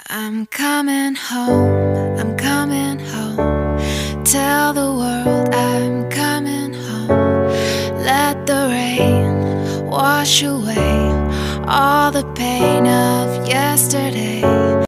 I'm coming home, I'm coming home. Tell the world I'm coming home. Let the rain wash away all the pain of yesterday.